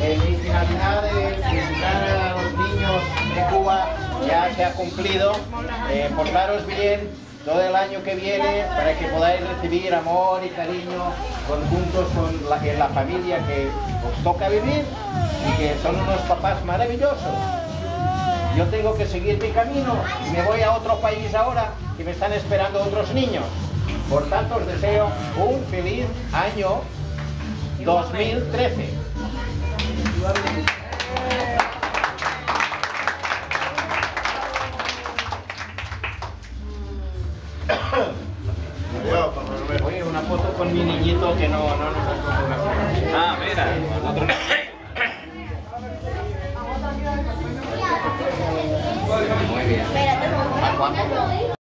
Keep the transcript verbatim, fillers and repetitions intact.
eh, mi finalidad de visitar a los niños de Cuba ya se ha cumplido. Eh, portaros bien todo el año que viene para que podáis recibir amor y cariño conjuntos con la, en la familia que os toca vivir y que son unos papás maravillosos. Yo tengo que seguir mi camino y me voy a otro país ahora que me están esperando otros niños. Por tanto, os deseo un feliz año dos mil trece. Oye, una foto con mi niñito que no, no nos has puesto una foto. Ah, mira, nosotros... Muy bien.